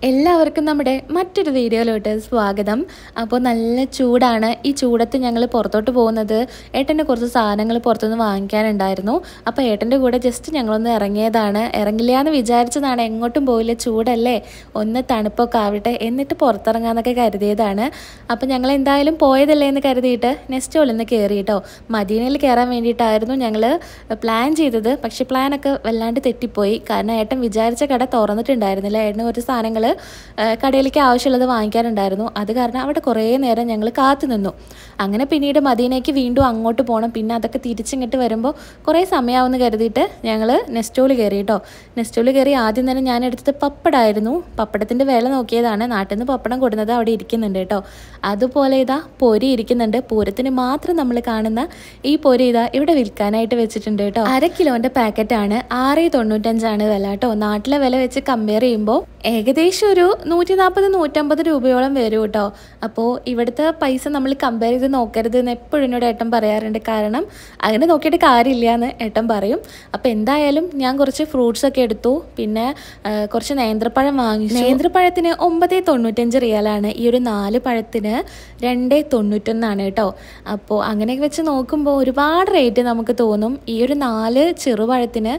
എല്ലാവർക്കും നമ്മുടെ മറ്റൊരു വീഡിയോയിലോട്ട് സ്വാഗതം. അപ്പോൾ നല്ല ചൂടാണ്. ഈ ചൂടത്ത് ഞങ്ങൾ പുറത്തോട്ട് പോകുന്നത് ഏട്ടൻ്റെ കുറച്ച് സാധനങ്ങൾ പുറത്തുനിന്ന് വാങ്ങിക്കാനുണ്ടായിരുന്നു. അപ്പോൾ ഏട്ടൻ്റെ കൂടെ ജസ്റ്റ് ഞങ്ങളൊന്ന് ഇറങ്ങിയതാണ്. ഇറങ്ങില്ല എന്ന് വിചാരിച്ചതാണ്, എങ്ങോട്ടും പോയില്ല, ചൂടല്ലേ, ഒന്ന് തണുപ്പൊക്കെ ആവട്ടെ എന്നിട്ട് പുറത്തിറങ്ങാമെന്നൊക്കെ കരുതിയതാണ്. അപ്പോൾ ഞങ്ങൾ എന്തായാലും പോയതല്ലേ എന്ന് കരുതിയിട്ട് നെസ്റ്റോളിൽ നിന്ന് കയറി കേട്ടോ. മദീനയിൽ കയറാൻ വേണ്ടിയിട്ടായിരുന്നു ഞങ്ങൾ പ്ലാൻ ചെയ്തത്. പക്ഷേ പ്ലാനൊക്കെ വല്ലാണ്ട് തെറ്റിപ്പോയി. കാരണം ഏട്ടൻ വിചാരിച്ച കട തുറന്നിട്ടുണ്ടായിരുന്നില്ല. ഏട്ടന് ഒരു സാധനങ്ങൾ കടയിലേക്ക് ആവശ്യമുള്ളത് വാങ്ങിക്കാനുണ്ടായിരുന്നു. അത് കാരണം അവിടെ കുറേ നേരം ഞങ്ങൾ കാത്തു നിന്നു. അങ്ങനെ പിന്നീട് മദീനയ്ക്ക് വീണ്ടും അങ്ങോട്ട് പോകണം. പിന്നെ അതൊക്കെ തിരിച്ചിങ്ങോട്ട് വരുമ്പോൾ കുറേ സമയമാവുമെന്ന് കരുതിയിട്ട് ഞങ്ങൾ നെസ്റ്റോൾ കയറി കേട്ടോ. നെസ്റ്റോൾ കയറി ആദ്യം തന്നെ ഞാൻ എടുത്തത് പപ്പടമായിരുന്നു. പപ്പടത്തിൻ്റെ വില നോക്കിയതാണ്. നാട്ടിൽ നിന്ന് പപ്പടം കൊടുക്കുന്നത് അവിടെ ഇരിക്കുന്നുണ്ട് കേട്ടോ. അതുപോലെ ഇതാ പൊരി ഇരിക്കുന്നുണ്ട്. പൂരത്തിന് മാത്രം നമ്മൾ കാണുന്ന ഈ പൊരി ഇതാ ഇവിടെ വിൽക്കാനായിട്ട് വെച്ചിട്ടുണ്ട് കേട്ടോ. 1/2 കിലോൻ്റെ പാക്കറ്റാണ്. 6.95 വില കേട്ടോ. നാട്ടിലെ വില വെച്ച് കമ്പയർ ചെയ്യുമ്പോൾ ഏകദേശം ഒരു 140-150 രൂപയോളം വരും കേട്ടോ. അപ്പോൾ ഇവിടുത്തെ പൈസ നമ്മൾ കമ്പയർ ചെയ്ത് നോക്കരുത് എന്ന് എപ്പോഴും എന്നോട് ഏട്ടൻ പറയാറുണ്ട്. കാരണം അങ്ങനെ നോക്കിയിട്ട് കാര്യമില്ല എന്ന് ഏട്ടൻ പറയും. അപ്പോൾ എന്തായാലും ഞാൻ കുറച്ച് ഫ്രൂട്ട്സ് ഒക്കെ എടുത്തു. പിന്നെ കുറച്ച് നേന്ത്രപ്പഴം വാങ്ങിച്ചു. നേന്ത്രപ്പഴത്തിന് 9.95 റിയാലാണ്. ഈ ഒരു 4 പഴത്തിന് 2.91 കേട്ടോ. അപ്പോൾ അങ്ങനെയൊക്കെ വെച്ച് നോക്കുമ്പോൾ ഒരുപാട് റേറ്റ് നമുക്ക് തോന്നും. ഈ ഒരു 4 ചെറുപഴത്തിന്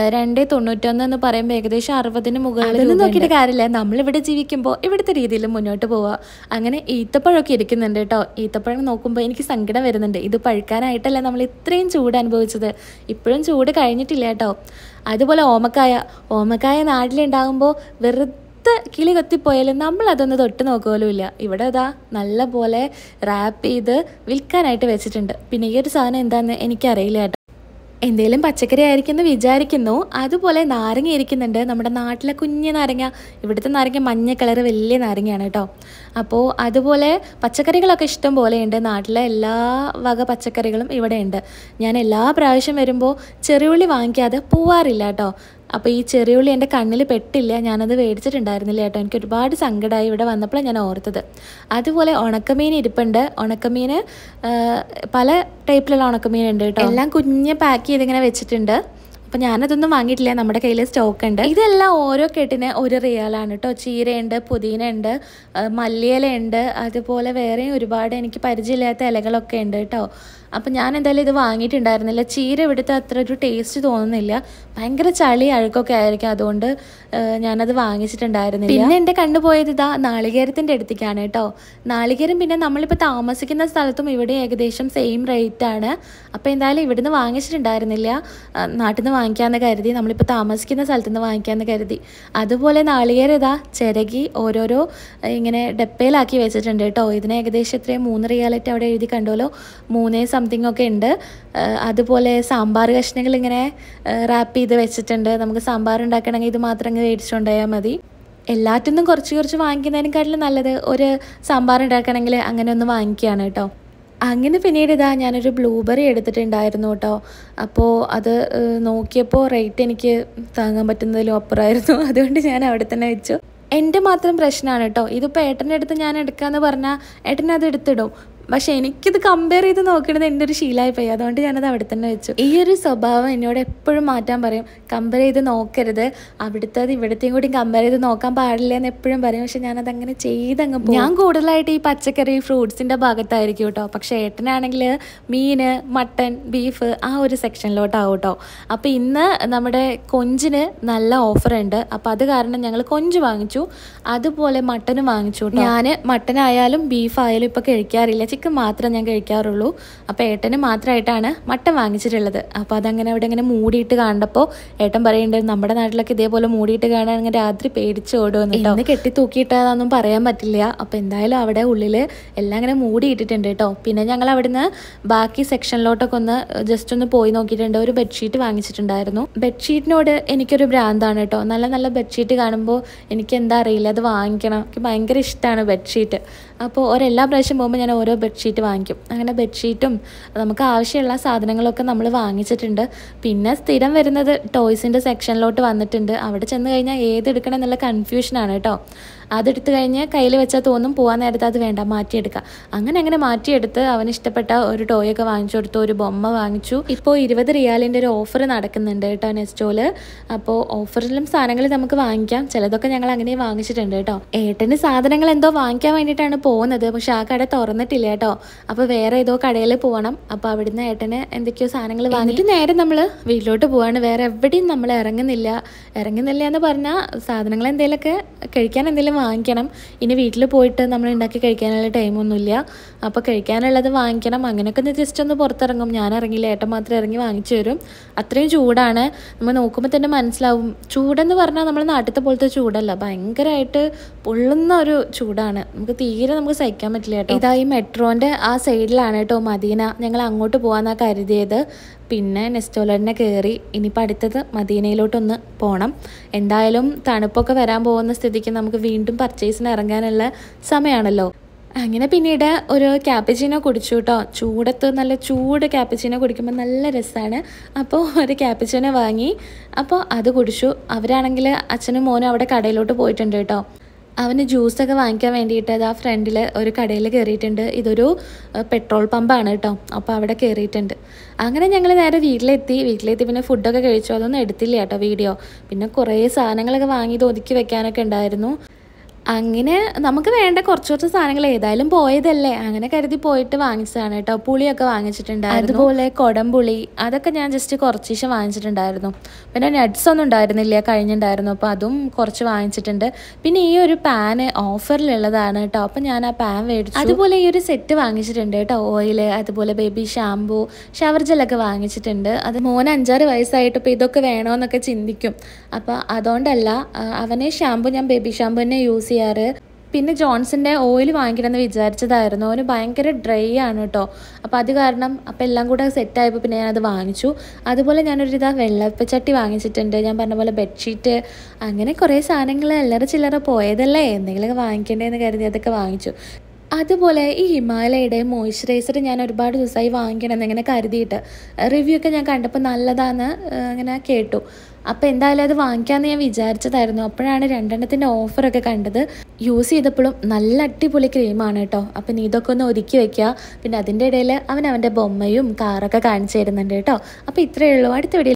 2.91 എന്ന് പറയുമ്പോൾ ഏകദേശം 60-ന് മുകളിൽ നോക്കിയിട്ട് കാര്യമില്ല. നമ്മളിവിടെ ജീവിക്കുമ്പോൾ ഇവിടുത്തെ രീതിയിൽ മുന്നോട്ട് പോവുക. അങ്ങനെ ഈത്തപ്പഴമൊക്കെ ഇരിക്കുന്നുണ്ട് കേട്ടോ. ഈത്തപ്പഴം നോക്കുമ്പോൾ എനിക്ക് സങ്കടം വരുന്നുണ്ട്. ഇത് പഴുക്കാനായിട്ടല്ല നമ്മൾ ഇത്രയും ചൂട് അനുഭവിച്ചത്. ഇപ്പോഴും ചൂട് കഴിഞ്ഞിട്ടില്ല കേട്ടോ. അതുപോലെ ഓമക്കായ നാട്ടിലുണ്ടാകുമ്പോൾ വെറുതെ കിളി കൊത്തിപ്പോയാലും നമ്മളതൊന്ന് തൊട്ട് നോക്കുപോലും ഇല്ല. ഇവിടെ അതാ നല്ല പോലെ റാപ്പ് ചെയ്ത് വിൽക്കാനായിട്ട് വെച്ചിട്ടുണ്ട്. പിന്നെ ഈ ഒരു സാധനം എന്താണെന്ന് എനിക്കറിയില്ല കേട്ടോ. എന്തെങ്കിലും പച്ചക്കറി ആയിരിക്കുമെന്ന് വിചാരിക്കുന്നു. അതുപോലെ നാരങ്ങ ഇരിക്കുന്നുണ്ട്. നമ്മുടെ നാട്ടിലെ കുഞ്ഞ് നാരങ്ങ. ഇവിടുത്തെ നാരങ്ങ മഞ്ഞ കളർ വലിയ നാരങ്ങയാണ് കേട്ടോ. അപ്പോൾ അതുപോലെ പച്ചക്കറികളൊക്കെ ഇഷ്ടം പോലെയുണ്ട്. നാട്ടിലെ എല്ലാ വക പച്ചക്കറികളും ഇവിടെ ഉണ്ട്. ഞാൻ എല്ലാ പ്രാവശ്യം വരുമ്പോൾ ചെറിയുള്ളി വാങ്ങിക്കാതെ പോവാറില്ല കേട്ടോ. അപ്പോൾ ഈ ചെറിയുള്ളി എൻ്റെ കണ്ണിൽ പെട്ടില്ല. ഞാനത് മേടിച്ചിട്ടുണ്ടായിരുന്നില്ല കേട്ടോ. എനിക്ക് ഒരുപാട് സങ്കടമായി ഇവിടെ വന്നപ്പോഴാണ് ഞാൻ ഓർത്തത്. അതുപോലെ ഉണക്കമീൻ ഇരിപ്പുണ്ട്. ഉണക്കമീൻ പല ടൈപ്പിലുള്ള ഉണക്കമീൻ ഉണ്ട് കേട്ടോ. എല്ലാം കുഞ്ഞ് പാക്ക് ചെയ്തിങ്ങനെ വെച്ചിട്ടുണ്ട്. അപ്പോൾ ഞാനതൊന്നും വാങ്ങിയിട്ടില്ല. നമ്മുടെ കയ്യിൽ സ്റ്റോക്ക് ഉണ്ട്. ഇതെല്ലാം ഓരോ കെട്ടിന് 1 റിയാലാണ് കേട്ടോ. ചീരയുണ്ട്, പുതിന ഉണ്ട്, മല്ലിയിലയുണ്ട്, അതുപോലെ വേറെയും ഒരുപാട് എനിക്ക് പരിചയമില്ലാത്ത ഇലകളൊക്കെ ഉണ്ട് കേട്ടോ. അപ്പം ഞാൻ എന്തായാലും ഇത് വാങ്ങിയിട്ടുണ്ടായിരുന്നില്ല. ചീര ഇവിടുത്തെ അത്ര ഒരു ടേസ്റ്റ് തോന്നുന്നില്ല. ഭയങ്കര ചളി അഴുക്കൊക്കെ ആയിരിക്കും. അതുകൊണ്ട് ഞാനത് വാങ്ങിച്ചിട്ടുണ്ടായിരുന്നില്ല. പിന്നെ എൻ്റെ കണ്ടുപോയത് ഇതാ നാളികേരത്തിൻ്റെ അടുത്തേക്കാണ് കേട്ടോ. നാളികേരം പിന്നെ നമ്മളിപ്പോൾ താമസിക്കുന്ന സ്ഥലത്തും ഇവിടെ ഏകദേശം സെയിം റേറ്റാണ്. അപ്പോൾ എന്തായാലും ഇവിടുന്ന് വാങ്ങിച്ചിട്ടുണ്ടായിരുന്നില്ല. നാട്ടിൽ നിന്ന് വാങ്ങിക്കാമെന്ന് കരുതി. നമ്മളിപ്പോൾ താമസിക്കുന്ന സ്ഥലത്തു നിന്ന് വാങ്ങിക്കാമെന്ന് കരുതി. അതുപോലെ നാളികേരം ഇതാ ചിരകി ഓരോരോ ഇങ്ങനെ ഡപ്പയിലാക്കി വെച്ചിട്ടുണ്ട് കേട്ടോ. ഇതിന് ഏകദേശം എത്രയും 3 റിയാലായിട്ട് അവിടെ എഴുതി കണ്ടോലോ. 3 സംതിങ് ഒക്കെ ഉണ്ട്. അതുപോലെ സാമ്പാർ കഷ്ണങ്ങൾ ഇങ്ങനെ റാപ്പ് ചെയ്ത് വെച്ചിട്ടുണ്ട്. നമുക്ക് സാമ്പാർ ഉണ്ടാക്കണമെങ്കിൽ ഇത് മാത്രം അങ്ങ് മേടിച്ചുകൊണ്ടുപോയാൽ മതി. എല്ലാറ്റിനും കുറച്ച് വാങ്ങിക്കുന്നതിനെക്കാട്ടിലും നല്ലത് ഒരു സാമ്പാർ ഉണ്ടാക്കണമെങ്കിൽ അങ്ങനെ ഒന്ന് വാങ്ങിക്കുകയാണ് കേട്ടോ. അങ്ങനെ പിന്നീട് ഇതാ ഞാനൊരു ബ്ലൂബെറി എടുത്തിട്ടുണ്ടായിരുന്നു കേട്ടോ. അപ്പോൾ അത് നോക്കിയപ്പോൾ റേറ്റ് എനിക്ക് താങ്ങാൻ പറ്റുന്നതിലും അപ്പുറമായിരുന്നു. അതുകൊണ്ട് ഞാൻ അവിടെ തന്നെ വെച്ചു. എൻ്റെ മാത്രം പ്രശ്നമാണ് കേട്ടോ. ഇതിപ്പോൾ ഏട്ടൻ്റെ അടുത്ത് ഞാൻ എടുക്കാമെന്ന് പറഞ്ഞാൽ ഏട്ടനത് എടുത്തിടും. പക്ഷെ എനിക്കിത് കമ്പയർ ചെയ്ത് നോക്കുന്നത് എൻ്റെ ഒരു ശീലമായി പോയി. അതുകൊണ്ട് ഞാനത് അവിടെ തന്നെ വെച്ചു. ഈ ഒരു സ്വഭാവം എന്നോട് എപ്പോഴും മാറ്റാൻ പറയും. കമ്പയർ ചെയ്ത് നോക്കരുത്, അവിടുത്തേത് ഇവിടത്തെയും കൂടി കമ്പയർ ചെയ്ത് നോക്കാൻ പാടില്ല എന്ന് എപ്പോഴും പറയും. പക്ഷെ ഞാനതങ്ങനെ ചെയ്തങ്ങ് പോകും. ഞാൻ കൂടുതലായിട്ട് ഈ പച്ചക്കറി ഫ്രൂട്ട്സിൻ്റെ ഭാഗത്തായിരിക്കും കേട്ടോ. പക്ഷേ ഏട്ടനാണെങ്കിൽ മീൻ, മട്ടൻ, ബീഫ് ആ ഒരു സെക്ഷനിലോട്ടാവും കേട്ടോ. അപ്പോൾ ഇന്ന് നമ്മുടെ കൊഞ്ചിന് നല്ല ഓഫറുണ്ട്. അപ്പോൾ അത് കാരണം ഞങ്ങൾ കൊഞ്ച് വാങ്ങിച്ചു. അതുപോലെ മട്ടനും വാങ്ങിച്ചു. ഞാൻ മട്ടനായാലും ബീഫായാലും ഇപ്പോൾ കഴിക്കാറില്ല. ചിക്കൻ മാത്രം ഞാൻ കഴിക്കാറുള്ളൂ. അപ്പോൾ ഏട്ടന് മാത്രമായിട്ടാണ് മട്ടൻ വാങ്ങിച്ചിട്ടുള്ളത്. അപ്പോൾ അതങ്ങനെ അവിടെ ഇങ്ങനെ മൂടിയിട്ട് കണ്ടപ്പോൾ ഏട്ടൻ പറയുന്നുണ്ട്, നമ്മുടെ നാട്ടിലൊക്കെ ഇതേപോലെ മൂടിയിട്ട് കാണാൻ രാത്രി പേടിച്ച് ഓടുമെന്ന് കേട്ടോ. ഇന്ന് കെട്ടി തൂക്കിയിട്ടതൊന്നും പറയാൻ പറ്റില്ല. അപ്പോൾ എന്തായാലും അവിടെ ഉള്ളിൽ എല്ലാം ഇങ്ങനെ മൂടിയിട്ടിട്ടുണ്ട് കേട്ടോ. പിന്നെ ഞങ്ങൾ അവിടുന്ന് ബാക്കി സെക്ഷനിലോട്ടൊക്കെ ഒന്ന് ജസ്റ്റ് ഒന്ന് പോയി നോക്കിയിട്ടുണ്ട്. ഒരു ബെഡ്ഷീറ്റ് വാങ്ങിച്ചിട്ടുണ്ടായിരുന്നു. ബെഡ്ഷീറ്റിനോട് എനിക്കൊരു ഭ്രാന്താണ് കേട്ടോ. നല്ല നല്ല ബെഡ്ഷീറ്റ് കാണുമ്പോൾ എനിക്ക് എന്താ അറിയില്ല, അത് വാങ്ങിക്കണം. എനിക്ക് ഭയങ്കര ഇഷ്ടമാണ് ബെഡ്ഷീറ്റ്. അപ്പോൾ എല്ലാ പ്രാവശ്യം പോകുമ്പോൾ ഞാൻ ഓരോ ബെഡ്ഷീറ്റ് വാങ്ങിക്കും. അങ്ങനെ ബെഡ്ഷീറ്റും നമുക്ക് ആവശ്യമുള്ള സാധനങ്ങളൊക്കെ നമ്മൾ വാങ്ങിച്ചിട്ടുണ്ട്. പിന്നെ സ്ഥിരം വരുന്നത് ടോയ്സിൻ്റെ സെക്ഷനിലോട്ട് വന്നിട്ടുണ്ട്. അവിടെ ചെന്ന് കഴിഞ്ഞാൽ ഏതെടുക്കണം എന്നുള്ള കൺഫ്യൂഷനാണ് കേട്ടോ. അതെടുത്ത് കഴിഞ്ഞ് കയ്യിൽ വെച്ചാൽ തോന്നും പോകാൻ നേരത്തെ അത് വേണ്ട മാറ്റിയെടുക്കുക. അങ്ങനെ മാറ്റിയെടുത്ത് അവന് ഇഷ്ടപ്പെട്ട ഒരു ടോയൊക്കെ വാങ്ങിച്ചു കൊടുത്തു, ഒരു ബൊമ്മ വാങ്ങിച്ചു. ഇപ്പോൾ 20 റിയാലിൻ്റെ ഒരു ഓഫർ നടക്കുന്നുണ്ട് കേട്ടോ നെസ്റ്റോയിൽ. അപ്പോൾ ഓഫറിലും സാധനങ്ങൾ നമുക്ക് വാങ്ങിക്കാം. ചിലതൊക്കെ ഞങ്ങൾ അങ്ങനെ വാങ്ങിച്ചിട്ടുണ്ട് കേട്ടോ. ഏട്ടന് സാധനങ്ങൾ എന്തോ വാങ്ങിക്കാൻ വേണ്ടിയിട്ടാണ് പോകുന്നത്, പക്ഷെ ആ കട തുറന്നിട്ടില്ല കേട്ടോ. അപ്പോൾ വേറെ ഏതോ കടയിൽ പോകണം. അപ്പോൾ അവിടുന്ന് ഏട്ടന് എന്തൊക്കെയോ സാധനങ്ങൾ വാങ്ങിയിട്ട് നേരെ നമ്മൾ വീട്ടിലോട്ട് പോവാണ്. വേറെ എവിടെയും നമ്മൾ ഇറങ്ങുന്നില്ല എന്ന് പറഞ്ഞാൽ സാധനങ്ങൾ എന്തെങ്കിലുമൊക്കെ കഴിക്കാൻ എന്തെങ്കിലും വാങ്ങിക്കണം. ഇനി വീട്ടിൽ പോയിട്ട് നമ്മൾ ഉണ്ടാക്കി കഴിക്കാനുള്ള ടൈമൊന്നുമില്ല. അപ്പോൾ കഴിക്കാനുള്ളത് വാങ്ങിക്കണം. അങ്ങനെയൊക്കെ ഒന്ന് ജസ്റ്റ് ഒന്ന് പുറത്തിറങ്ങും. ഞാൻ ഇറങ്ങില്ല, ഏട്ടൻ മാത്രം ഇറങ്ങി വാങ്ങിച്ചു തരും. അത്രയും ചൂടാണ്. നമ്മൾ നോക്കുമ്പോൾ തന്നെ മനസ്സിലാവും. ചൂടെന്ന് പറഞ്ഞാൽ നമ്മൾ നാട്ടിലത്തെ പോലത്തെ ചൂടല്ല, ഭയങ്കരമായിട്ട് പൊള്ളുന്ന ഒരു ചൂടാണ്. നമുക്ക് സഹിക്കാൻ പറ്റില്ല കേട്ടോ. ഇതാ ഈ മെട്രോൻ്റെ ആ സൈഡിലാണ് കേട്ടോ മദീന. ഞങ്ങൾ അങ്ങോട്ട് പോകാമെന്നാണ് കരുതിയത്. പിന്നെ നെസ്റ്റോലറിനെ കയറി. ഇനിയിപ്പോൾ അടുത്തത് മദീനയിലോട്ടൊന്ന് പോകണം. എന്തായാലും തണുപ്പൊക്കെ വരാൻ പോകുന്ന സ്ഥിതിക്ക് നമുക്ക് വീണ്ടും പർച്ചേസിന് ഇറങ്ങാനുള്ള സമയമാണല്ലോ. അങ്ങനെ പിന്നീട് ഒരു ക്യാപ്പച്ചിനോ കുടിച്ചു കേട്ടോ. ചൂടത്ത് നല്ല ചൂട് ക്യാപ്പച്ചിനോ കുടിക്കുമ്പോൾ നല്ല രസമാണ്. അപ്പോൾ ഒരു ക്യാപ്പച്ചിനോ വാങ്ങി. അപ്പോൾ അത് കുടിച്ചു. അവരാണെങ്കിൽ അച്ഛനും മോനും അവിടെ കടയിലോട്ട് പോയിട്ടുണ്ട് കേട്ടോ. അവന് ജ്യൂസൊക്കെ വാങ്ങിക്കാൻ വേണ്ടിയിട്ട് അത് ആ ഫ്രണ്ടിൽ ഒരു കടയിൽ കയറിയിട്ടുണ്ട്. ഇതൊരു പെട്രോൾ പമ്പാണ് കേട്ടോ. അപ്പോൾ അവിടെ കയറിയിട്ടുണ്ട്. അങ്ങനെ ഞങ്ങൾ നേരെ വീട്ടിലെത്തി പിന്നെ ഫുഡൊക്കെ കഴിച്ചു. അതൊന്നും എടുത്തില്ല കേട്ടോ വീഡിയോ. പിന്നെ കുറേ സാധനങ്ങളൊക്കെ വാങ്ങി ഒതുക്കി വെക്കാനൊക്കെ ഉണ്ടായിരുന്നു. അങ്ങനെ നമുക്ക് വേണ്ട കുറച്ച് സാധനങ്ങൾ ഏതായാലും പോയതല്ലേ, അങ്ങനെ കരുതി പോയിട്ട് വാങ്ങിച്ചതാണ് കേട്ടോ. പുളിയൊക്കെ വാങ്ങിച്ചിട്ടുണ്ടായിരുന്നു, അതുപോലെ കുടംപുളി, അതൊക്കെ ഞാൻ ജസ്റ്റ് കുറച്ച് വാങ്ങിച്ചിട്ടുണ്ടായിരുന്നു. പിന്നെ നട്ട്സ് ഒന്നും ഉണ്ടായിരുന്നില്ല, കഴിഞ്ഞിട്ടുണ്ടായിരുന്നു. അപ്പോൾ അതും കുറച്ച് വാങ്ങിച്ചിട്ടുണ്ട്. പിന്നെ ഈ ഒരു പാന് ഓഫറിലുള്ളതാണ് കേട്ടോ. അപ്പോൾ ഞാൻ ആ പാൻ മേടിച്ചു. അതുപോലെ ഈ ഒരു സെറ്റ് വാങ്ങിച്ചിട്ടുണ്ട് കേട്ടോ. ഓയിൽ, അതുപോലെ ബേബി ഷാമ്പൂ, ഷവർ ജെല്ലൊക്കെ വാങ്ങിച്ചിട്ടുണ്ട്. അത് മോന് 5-6 വയസ്സായിട്ട് ഇപ്പോൾ ഇതൊക്കെ വേണമെന്നൊക്കെ ചിന്തിക്കും. അപ്പോൾ അതുകൊണ്ടല്ല, അവനെ ഷാമ്പൂ ഞാൻ ബേബി ഷാമ്പൂ തന്നെ യൂസ് ചെയ്യാറ്. പിന്നെ ജോൺസന്റെ ഓയിൽ വാങ്ങിക്കണമെന്ന് വിചാരിച്ചതായിരുന്നു. അവന് ഭയങ്കര ഡ്രൈ ആണ് കേട്ടോ. അപ്പോൾ അത് കാരണം അപ്പോൾ എല്ലാം കൂടെ സെറ്റായപ്പോൾ പിന്നെ ഞാനത് വാങ്ങിച്ചു. അതുപോലെ ഞാനൊരു വെള്ളപ്പച്ചട്ടി വാങ്ങിച്ചിട്ടുണ്ട്. ഞാൻ പറഞ്ഞ പോലെ ബെഡ്ഷീറ്റ്, അങ്ങനെ കുറേ സാധനങ്ങൾ ചില്ലറ പോയതല്ലേ, എന്തെങ്കിലുമൊക്കെ വാങ്ങിക്കേണ്ടതെന്ന് കരുതി അതൊക്കെ വാങ്ങിച്ചു. അതുപോലെ ഈ ഹിമാലയയുടെ മോയ്സ്ചറൈസർ ഞാൻ ഒരുപാട് ദിവസമായി വാങ്ങിക്കണം എന്നിങ്ങനെ കരുതിയിട്ട്, റിവ്യൂ ഒക്കെ ഞാൻ കണ്ടപ്പോൾ നല്ലതാണെന്ന് അങ്ങനെ കേട്ടു. അപ്പോൾ എന്തായാലും അത് വാങ്ങിക്കാമെന്ന് ഞാൻ വിചാരിച്ചതായിരുന്നു. അപ്പോഴാണ് 2 ഓഫറൊക്കെ കണ്ടത്. യൂസ് ചെയ്തപ്പോഴും നല്ല അടിപൊളി ക്രീമാണ് കേട്ടോ. അപ്പം നീ ഇതൊക്കെ ഒന്ന് ഒതുക്കി വെക്കുക. പിന്നെ അതിൻ്റെ ഇടയിൽ അവൻ്റെ ബൊമ്മയും കാറൊക്കെ കാണിച്ചു തരുന്നുണ്ട് കേട്ടോ. അപ്പോൾ ഇത്രയേ ഉള്ളൂ. അടുത്ത വീഡിയോ